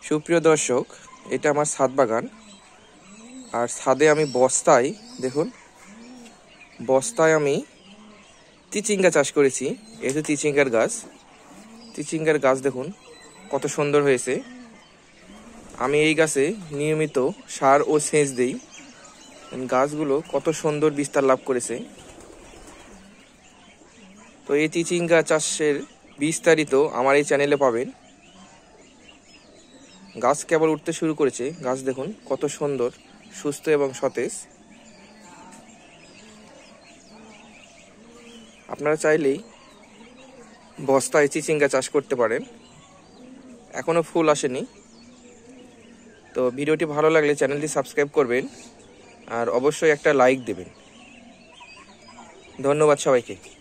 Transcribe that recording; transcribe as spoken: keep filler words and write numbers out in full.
সুপ্রিয় দর্শক, এটা আমার ছাদ বাগান। আর ছাদে আমি বস্তায়, দেখুন বস্তায় আমি চিচিঙ্গা চাষ করেছি। এই যে চিচিঙ্গার গাছ, চিচিঙ্গার গাছ দেখুন কত সুন্দর হয়েছে। আমি এই গাছে নিয়মিত সার ও সেচ দেই। গাছগুলো কত সুন্দর বিস্তার লাভ করেছে। তো এই চিচিঙ্গা চাষের বিস্তারিত আমার এই চ্যানেলে পাবেন। গাছ কেবল উঠতে শুরু করেছে। গাছ দেখুন কত সুন্দর, সুস্থ এবং সতেজ। আপনারা চাইলেই বস্তায় চিচিঙ্গা চাষ করতে পারেন। এখনো ফুল আসেনি। তো ভিডিওটি ভালো লাগলে চ্যানেলটি সাবস্ক্রাইব করবেন আর অবশ্যই একটা লাইক দেবেন। ধন্যবাদ সবাইকে।